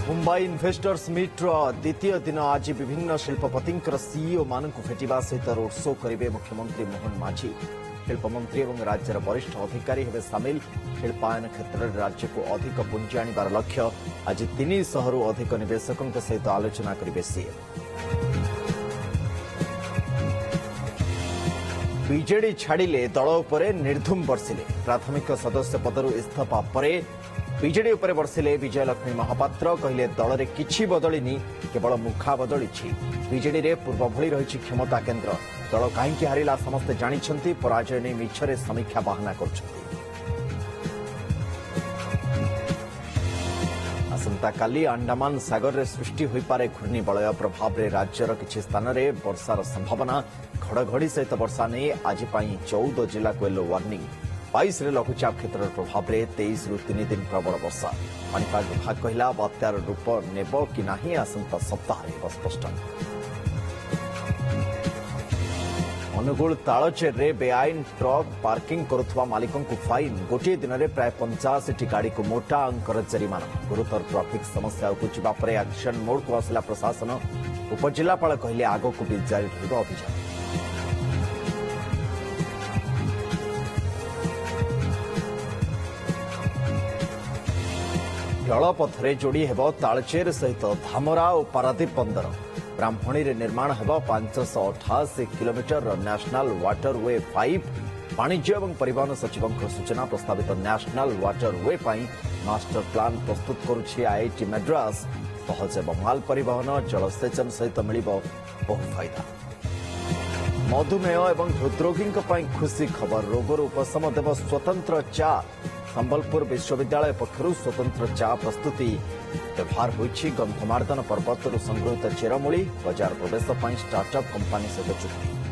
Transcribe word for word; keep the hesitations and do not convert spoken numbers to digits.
Mumbai investors meet द्वितीय दिन आज विभिन्न शिल्पपति सीईओ मान भेटा सहित रोड शो करेंगे मुख्यमंत्री मोहन माझी। शिल्पमंत्री और राज्यर वरिष्ठ अधिकारी हेबे सामिल। शिल्पायन क्षेत्र में राज्य को अधिक पुंजी आनिबार लक्ष्य। आज तीन सौ रु अधिक निवेशकों सहित आलोचना करेंगे सीएम। बीजेडी छाड़िले दल उपरे निर्धूम बर्षिले। प्राथमिक सदस्य पदरु इस्तीफा परे बीजेडी उपरे बर्षिले विजय लक्ष्मी महापात्र। कहले दल में किछि बदलिनी, केवल मुखा बदली। बीजेडी रे पूर्व भली रही क्षमता केन्द्र। दल कहीं हारिला समस्ते जानिछंती। पराजय नहीं मिछरे समीक्षा बाहाना करछंती। आसंता काली अंडमान सागर रे सृष्टि होई पारे घूर्णिबलय प्रभाव रे राज्यर किछि स्थान रे वर्षार संभावना। घड़घड़ी सहित वर्षा नहीं आज चौदह जिला को येलो वार्निंग। बाईस रे लघुचाप क्षेत्र प्रभाव में तेईस रु तीन दिन प्रबल वर्षा। पाणीपाग विभाग कहला बात्यार रूप नेब कि नाही आसंता सप्ताह स्पष्ट। अनुगुल तालचेर रे बेआईन ट्रक पार्किंग करुवा मालिकों को फाइन। गोटे दिन में प्राय पंचाशी टी गाड़ी को मोटा अंकर जरिमाना। गुरुतर ट्राफिक समस्या उपजिबा परे एक्शन मोड को आसला प्रशासन। उपजिलापाल कहले आगो को भी जारी रहिबो अभियान। जलपथरे जोड़ी हेब तालचेर सहित धामरा और पारादीप बंदर। ब्राह्मणी रे निर्माण हेब पांच सौ अठाशी kilometre national waterway five. वाणिज्य और परिवहन सचिव सूचना। प्रस्तावित नेशनल वाटर वे पाई मास्टर प्लान प्रस्तुत करुछि आईआईटी मद्रास। सहज एवं माल परिवहन जलसेचन सहित मिलिबो बहु फायदा। मधुमेह और हृदरोगी खुशी खबर। रोगर उपशम देव स्वतंत्र चा। संबलपुर विश्वविद्यालय पक्षर स्वतंत्र चा प्रस्तुति। व्यवहार होइछि गंधमार्दन पर्वतर संग्रहित चेरमूली। बाजार प्रवेश स्टार्टअप कंपानी सहित चुक्ति।